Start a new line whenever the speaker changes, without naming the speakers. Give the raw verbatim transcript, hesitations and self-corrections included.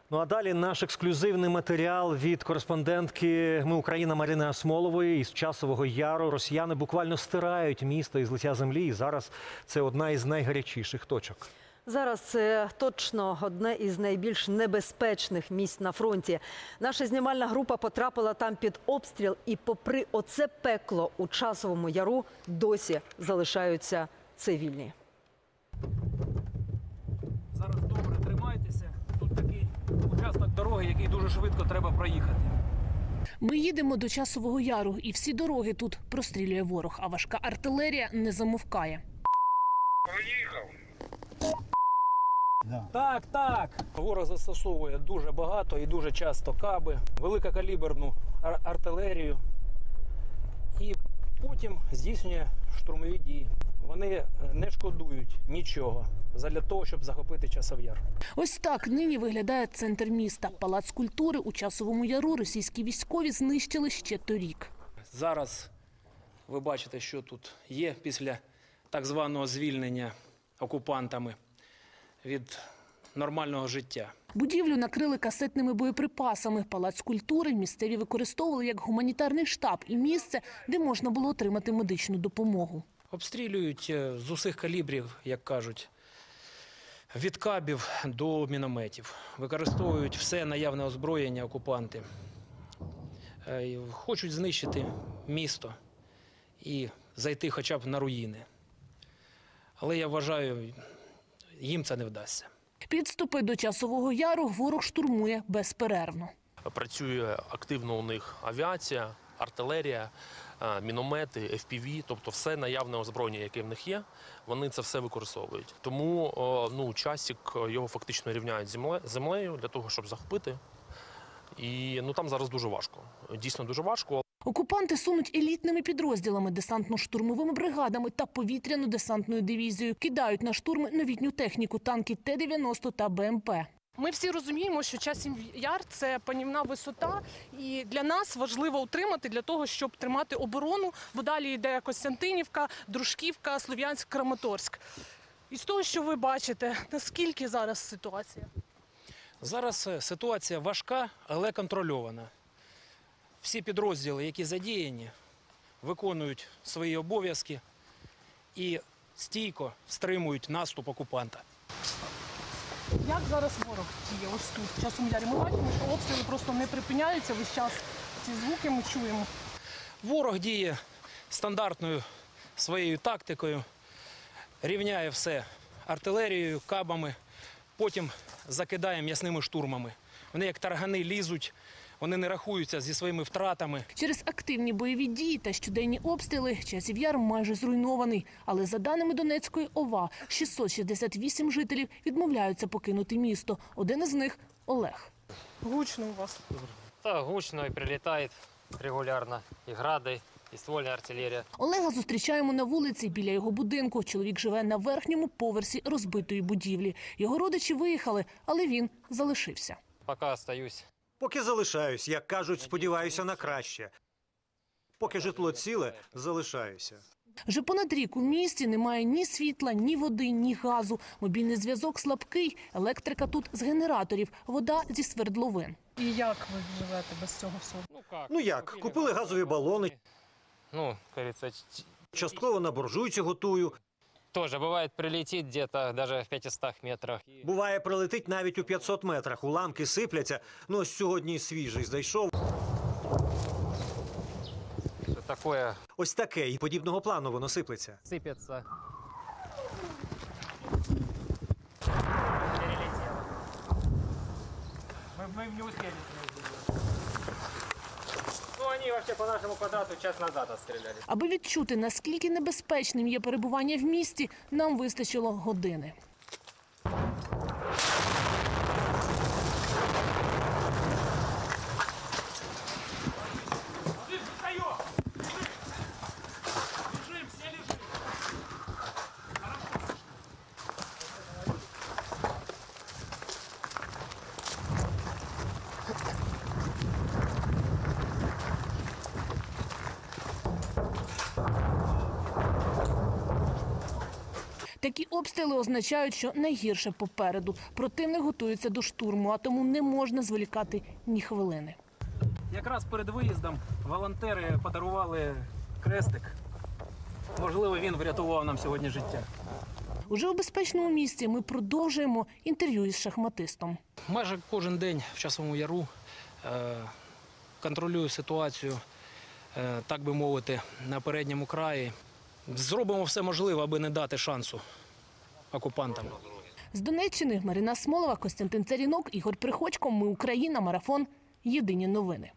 Ну а далі наш ексклюзивний матеріал від кореспондентки «Ми Україна» Марини Асмолової із Часового Яру. Росіяни буквально стирають місто із лиця землі, і зараз це одна із найгарячіших точок.
Зараз це точно одне із найбільш небезпечних місць на фронті. Наша знімальна група потрапила там під обстріл, і попри оце пекло у Часовому Яру досі залишаються цивільні.
Зараз добре тримайтеся. Тут такий участок дороги, який дуже швидко треба проїхати.
Ми їдемо до Часового Яру, і всі дороги тут прострілює ворог, а важка артилерія не замовкає.
Проїхав.
Так, так. Ворог застосовує дуже багато і дуже часто каби, великокаліберну ар артилерію і потім здійснює штурмові дії. Вони не шкодують нічого задля того, щоб захопити Часов Яр.
Ось так нині виглядає центр міста. Палац культури у Часовому Яру російські військові знищили ще торік.
Зараз ви бачите, що тут є після так званого звільнення окупантами від нормального життя.
Будівлю накрили касетними боєприпасами. Палац культури місцеві використовували як гуманітарний штаб і місце, де можна було отримати медичну допомогу.
Обстрілюють з усіх калібрів, як кажуть, від кабів до мінометів. Використовують все наявне озброєння окупанти. Хочуть знищити місто і зайти хоча б на руїни. Але я вважаю, їм це не вдасться.
Підступи до Часового Яру ворог штурмує безперервно.
Працює активно у них авіація, артилерія, міномети, еф пі ві, тобто все наявне озброєння, яке в них є, вони це все використовують. Тому ну, часик його фактично рівняють з землею для того, щоб захопити. І ну, там зараз дуже важко, дійсно дуже важко.
Окупанти сунуть елітними підрозділами, десантно-штурмовими бригадами та повітряно-десантною дивізією. Кидають на штурми новітню техніку, танки Т дев'яносто та Б М П.
Ми всі розуміємо, що Часів Яр – це панівна висота, і для нас важливо утримати, для того, щоб тримати оборону, бо далі йде Костянтинівка, Дружківка, Слов'янськ, Краматорськ. І з того, що ви бачите, наскільки зараз ситуація?
Зараз ситуація важка, але контрольована. Всі підрозділи, які задіяні, виконують свої обов'язки і стійко стримують наступ окупанта.
Як зараз ворог діє ось тут, в Часовому Ярі? Ми бачимо, що обстріли просто не припиняються, весь час ці звуки ми чуємо.
Ворог діє стандартною своєю тактикою, рівняє все артилерією, кабами, потім закидає м'ясними штурмами. Вони як таргани лізуть, вони не рахуються зі своїми втратами.
Через активні бойові дії та щоденні обстріли Часів Яр майже зруйнований. Але за даними Донецької О В А, шістсот шістдесят вісім жителів відмовляються покинути місто. Один із них – Олег.
Гучно у вас.
Так, гучно і прилітає регулярно. І гради, і ствольна артилерія.
Олега зустрічаємо на вулиці біля його будинку. Чоловік живе на верхньому поверсі розбитої будівлі. Його родичі виїхали, але він залишився.
Поки остаюсь.
Поки залишаюсь, як кажуть, сподіваюся на краще. Поки житло ціле, залишаюся.
Вже понад рік у місті немає ні світла, ні води, ні газу. Мобільний зв'язок слабкий, електрика тут з генераторів, вода зі свердловин.
І як ви живете без цього всього?
Ну як?
Ну як, купили газові балони,
Ну, кажется,
частково на буржуйці готую.
тоже бывает прилетит где-то даже в пятистах метрах.
Буває, прилетить навіть у п'ятсот метрах, уламки сипляться. Ну ось сьогодні свіжий зайшов.
Что такое
Ось таке, і подібного плану воно сиплеться.
сыпется. Мы, мы не успели. Ну, они вообще по нашему квадрату час назад отстреляли.
Аби відчути, наскільки небезпечним є перебування в місті, нам вистачило години. Такі обстріли означають, що найгірше попереду. Противник готується до штурму, а тому не можна зволікати ні хвилини.
Якраз перед виїздом волонтери подарували крестик. Можливо, він врятував нам сьогодні життя.
Уже у безпечному місці ми продовжуємо інтерв'ю із шахматистом.
Майже кожен день в Часовому Яру е, контролюю ситуацію, е, так би мовити, на передньому краї. Зробимо все можливе, аби не дати шансу окупантам.
З Донеччини Марина Смолова, Костянтин Царінок, Ігор Приходько. Ми Україна. Марафон. Єдині новини.